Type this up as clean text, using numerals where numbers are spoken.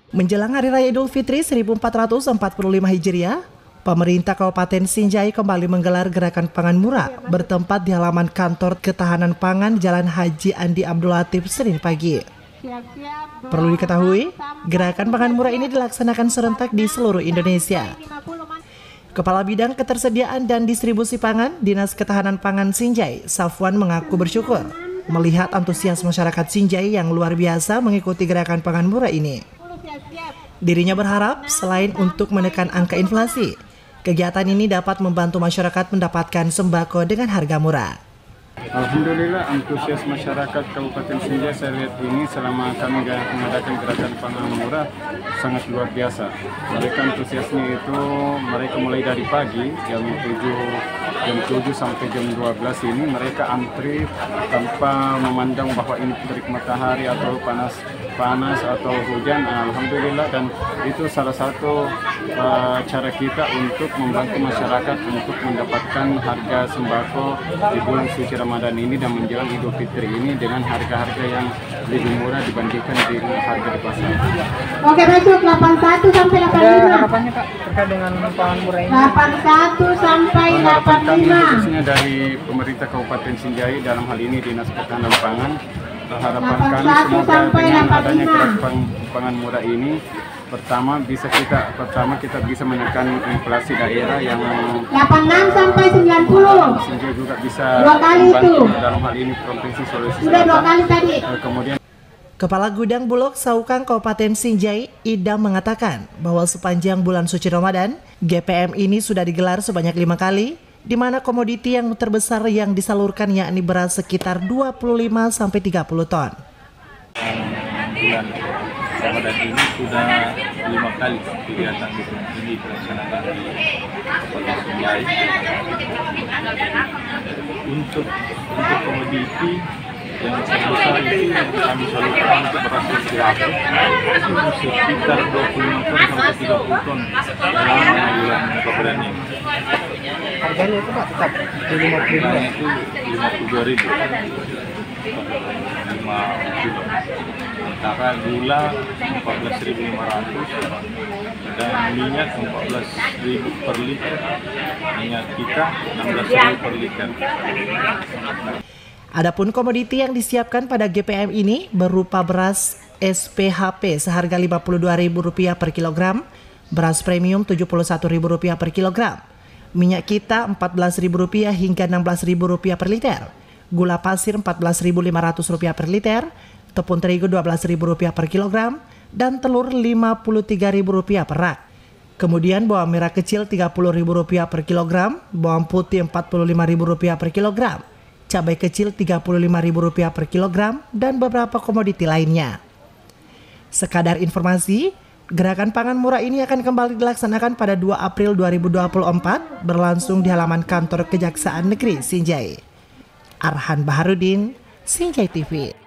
Menjelang Hari Raya Idul Fitri 1445 Hijriah, pemerintah Kabupaten Sinjai kembali menggelar gerakan pangan murah bertempat di halaman kantor Ketahanan Pangan Jalan Haji Andi Abdul Latif Senin pagi. Perlu diketahui, gerakan pangan murah ini dilaksanakan serentak di seluruh Indonesia. Kepala Bidang Ketersediaan dan Distribusi Pangan Dinas Ketahanan Pangan Sinjai, Safwan, mengaku bersyukur melihat antusias masyarakat Sinjai yang luar biasa mengikuti gerakan pangan murah ini. Dirinya berharap selain untuk menekan angka inflasi, kegiatan ini dapat membantu masyarakat mendapatkan sembako dengan harga murah. Alhamdulillah, antusias masyarakat Kabupaten Sinjai saya lihat ini selama kami mengadakan gerakan pangan murah sangat luar biasa. Mereka antusiasnya itu mereka mulai dari pagi jam 7 sampai jam 12 ini mereka antri tanpa memandang bahwa ini terik matahari atau panas atau hujan. Alhamdulillah, dan itu salah satu cara kita untuk membantu masyarakat untuk mendapatkan harga sembako di bulan suci Ramadan ini dan menjelang Idul Fitri ini dengan harga-harga yang lebih murah dibandingkan dengan harga di pasar. Oke, besok 81 sampai 85. Ada harapannya Kak terkait dengan pangan murah ini? 81 sampai 85. Khususnya dari pemerintah Kabupaten Sinjai, dalam hal ini Dinas Ketahanan Pangan, harapan kami semoga dengan adanya gerakan pangan murah ini pertama kita bisa menekan inflasi daerah yang 86 sampai 90. Sinjai juga bisa dua kali itu. Dalam hal ini Provinsi Sulawesi Sudah Selatan. 2 kali tadi. Kemudian Kepala Gudang Bulog Saukang Kabupaten Sinjai, Idam, mengatakan bahwa sepanjang bulan suci Ramadan, GPM ini sudah digelar sebanyak 5 kali, di mana komoditi yang terbesar yang disalurkan yakni beras sekitar 25 sampai 30 ton. Bulan Ramadan ini sudah 5 kali kegiatan ini dilaksanakan di Kabupaten Sinjai. Untuk komoditi yang terbesar itu yang kami salurkan untuk beras berkilap sekitar 25 ton sampai 30 ton dalam bulan Ramadan ini. Harganya itu Pak tetap di 50.000. Harganya itu 52.000. 5 kilo. Sementara gula 14.500 dan minyak 14.000 per liter. Minyak kita 16.000 per liter. Adapun komoditi yang disiapkan pada GPM ini berupa beras SPHP seharga Rp52.000 per kilogram, beras premium Rp71.000 per kilogram, minyak kita Rp14.000 hingga Rp16.000 per liter, gula pasir Rp14.500 per liter, tepung terigu Rp12.000 per kilogram, dan telur Rp53.000 per rak. Kemudian bawang merah kecil Rp30.000 per kilogram, bawang putih Rp45.000 per kilogram, cabai kecil Rp35.000 per kilogram, dan beberapa komoditi lainnya. Sekadar informasi, gerakan pangan murah ini akan kembali dilaksanakan pada 2 April 2024 berlangsung di halaman kantor Kejaksaan Negeri Sinjai. Arhan Baharudin, Sinjai TV.